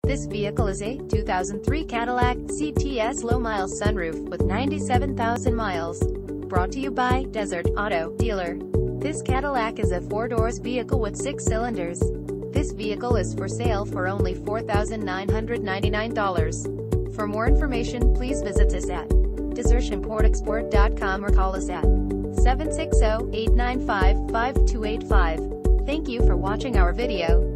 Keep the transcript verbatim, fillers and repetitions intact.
This vehicle is a two thousand three Cadillac C T S low-mile sunroof with ninety-seven thousand miles. Brought to you by Desert Auto Dealer. This Cadillac is a four-doors vehicle with six cylinders. This vehicle is for sale for only four thousand nine hundred ninety-nine dollars. For more information, please visit us at desert import export dot com or call us at seven six zero, eight nine five, five two eight five. Thank you for watching our video.